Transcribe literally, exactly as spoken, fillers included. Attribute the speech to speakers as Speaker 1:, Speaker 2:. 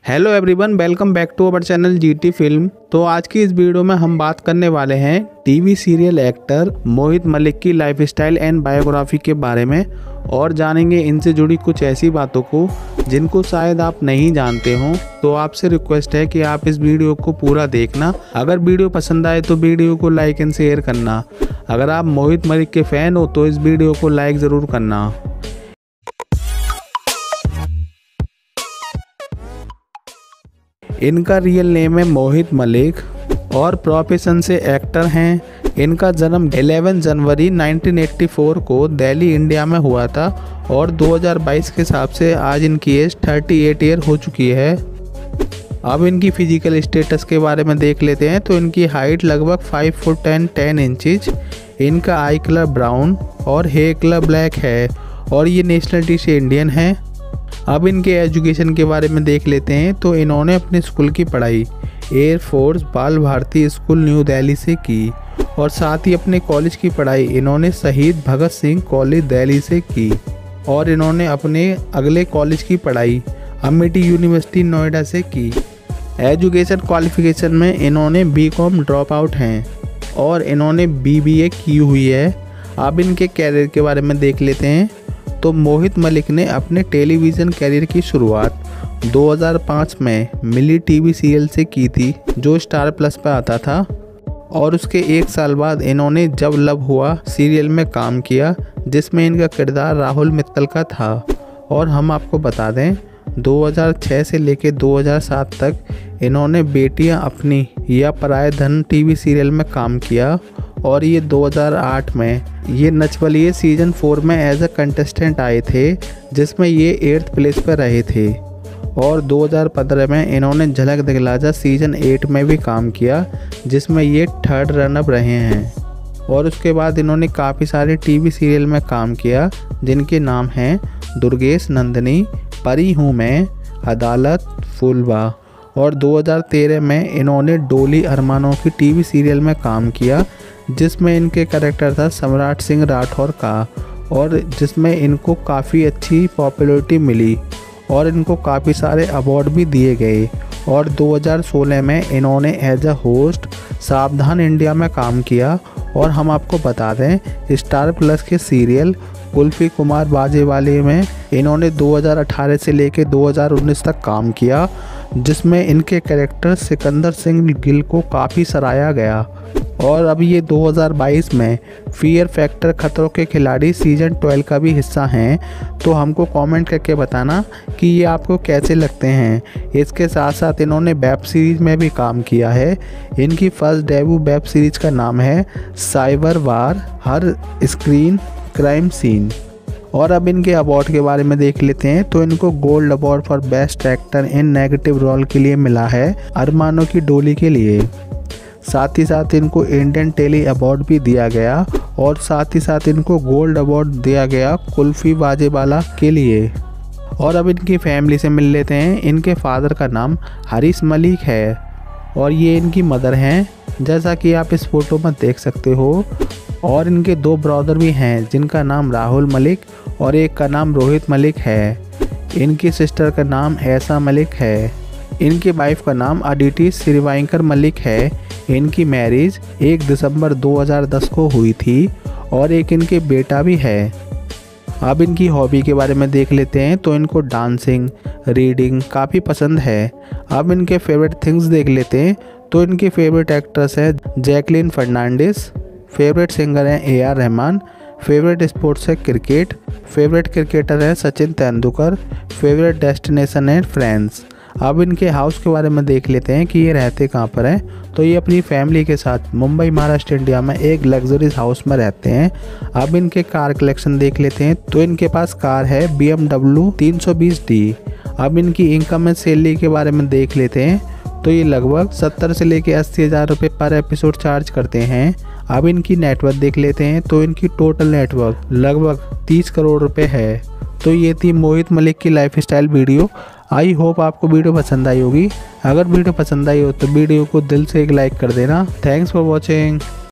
Speaker 1: Hello everyone, welcome back to our channel GT film. तो आज की इस वीडियो में हम बात करने वाले हैं TV serial actor Mohit Malik की लाइफस्टाइल एंड बायोग्राफी के बारे में और जानेंगे इनसे जुड़ी कुछ ऐसी बातों को जिनको शायद आप नहीं जानते हो। तो आपसे रिक्वेस्ट है कि आप इस वीडियो को पूरा देखना। अगर वीडियो पसंद आए तो वीडियो को लाइक एंड शेयर करना। अगर आप मोहित मलिक के फैन हो तो इस वीडियो को लाइक ज़रूर करना। इनका रियल नेम है मोहित मलिक और प्रोफेशन से एक्टर हैं। इनका जन्म ग्यारह जनवरी उन्नीस सौ चौरासी को दिल्ली इंडिया में हुआ था और दो हज़ार बाईस के हिसाब से आज इनकी एज अड़तीस ईयर हो चुकी है। अब इनकी फिजिकल स्टेटस के बारे में देख लेते हैं। तो इनकी हाइट लगभग five foot ten ten inches. इनका आई कलर ब्राउन और हेयर कलर ब्लैक है और ये नेशनलिटी से इंडियन है। अब इनके एजुकेशन के बारे में देख लेते हैं। तो इन्होंने अपने स्कूल की पढ़ाई एयर फोर्स बाल भारती स्कूल न्यू दिल्ली से की और साथ ही अपने कॉलेज की पढ़ाई इन्होंने शहीद भगत सिंह कॉलेज दिल्ली से की और इन्होंने अपने अगले कॉलेज की पढ़ाई अमेठी यूनिवर्सिटी नोएडा से की। एजुकेशन क्वालिफिकेशन में इन्होंने बी कॉम ड्रॉप आउट हैं और इन्होंने बी बी ए की हुई है। अब इनके कैरियर के बारे में देख लेते हैं। तो मोहित मलिक ने अपने टेलीविज़न कैरियर की शुरुआत दो हज़ार पाँच में मिली टीवी सीरियल से की थी जो स्टार प्लस पर आता था और उसके एक साल बाद इन्होंने जब लव हुआ सीरियल में काम किया जिसमें इनका किरदार राहुल मित्तल का था। और हम आपको बता दें दो हज़ार छह से लेकर दो हज़ार सात तक इन्होंने बेटियां अपनी या पराये धन टीवी सीरियल में काम किया और ये दो हज़ार आठ में ये नच बलिए सीजन फोर में एज अ कंटेस्टेंट आए थे जिसमें ये एट्थ प्लेस पर रहे थे। और दो हज़ार पंद्रह में इन्होंने झलक दिखला जा सीजन एट में भी काम किया जिसमें ये थर्ड रनअप रहे हैं। और उसके बाद इन्होंने काफ़ी सारे टीवी सीरियल में काम किया जिनके नाम हैं दुर्गेश नंदिनी, परी हूँ मैं, अदालत, फूलबा। और दो हज़ार तेरह में इन्होंने डोली अरमानों की टीवी सीरियल में काम किया जिसमें इनके कैरेक्टर था सम्राट सिंह राठौर का और जिसमें इनको काफ़ी अच्छी पॉपुलैरिटी मिली और इनको काफ़ी सारे अवार्ड भी दिए गए। और दो हज़ार सोलह में इन्होंने as a host Savdhaan India में काम किया। और हम आपको बता दें स्टार प्लस के सीरियल कुल्फी कुमार बाजेवाले में इन्होंने दो हज़ार अठारह से लेकर दो हज़ार उन्नीस तक काम किया जिसमें इनके कैरेक्टर सिकंदर सिंह गिल को काफ़ी सराहा गया। और अब ये दो हज़ार बाईस में फियर फैक्टर खतरों के खिलाड़ी सीजन ट्वेल्व का भी हिस्सा हैं। तो हमको कमेंट करके बताना कि ये आपको कैसे लगते हैं। इसके साथ साथ इन्होंने वेब सीरीज़ में भी काम किया है। इनकी फर्स्ट डेब्यू वेब सीरीज़ का नाम है साइबर वार हर स्क्रीन क्राइम सीन। और अब इनके अवार्ड के बारे में देख लेते हैं। तो इनको gold award for best actor in negative role के लिए मिला है अरमानों की डोली के लिए। साथ ही साथ इनको इंडियन टेली अवार्ड भी दिया गया और साथ ही साथ इनको गोल्ड अवार्ड दिया गया कुल्फी बाजेवाला के लिए। और अब इनकी फैमिली से मिल लेते हैं। इनके फादर का नाम हरीश मलिक है और ये इनकी मदर हैं जैसा कि आप इस फोटो में देख सकते हो। और इनके दो ब्रदर भी हैं जिनका नाम राहुल मलिक और एक का नाम रोहित मलिक है। इनकी सिस्टर का नाम ऐसा मलिक है। इनकी वाइफ का नाम अदिति श्रीवांकर मलिक है। इनकी मैरिज एक दिसंबर दो हज़ार दस को हुई थी और एक इनके बेटा भी है। अब इनकी हॉबी के बारे में देख लेते हैं। तो इनको डांसिंग रीडिंग काफ़ी पसंद है। अब इनके फेवरेट थिंग्स देख लेते हैं। तो इनकी फेवरेट एक्ट्रेस है जैकलीन फर्नांडिस, फेवरेट सिंगर हैं A R Rahman, favourite sports है क्रिकेट, फेवरेट क्रिकेटर है सचिन तेंदुलकर, फेवरेट डेस्टिनेशन है फ्रांस। अब इनके हाउस के बारे में देख लेते हैं कि ये रहते कहाँ पर हैं। तो ये अपनी फैमिली के साथ मुंबई महाराष्ट्र इंडिया में एक लग्जरीज हाउस में रहते हैं। अब इनके कार कलेक्शन देख लेते हैं। तो इनके पास कार है बी एम डब्ल्यू तीन सौ बीस डी। अब इनकी इनकम एंड सैलरी के बारे में देख लेते हैं। तो ये लगभग सत्तर से लेकर अस्सी हज़ार रुपये पर एपिसोड चार्ज करते हैं। अब इनकी नेटवर्थ देख लेते हैं। तो इनकी टोटल नेटवर्थ लगभग तीस करोड़ रुपए है। तो ये थी मोहित मलिक की लाइफस्टाइल वीडियो। आई होप आपको वीडियो पसंद आई होगी। अगर वीडियो पसंद आई हो तो वीडियो को दिल से एक लाइक कर देना। Thanks for watching.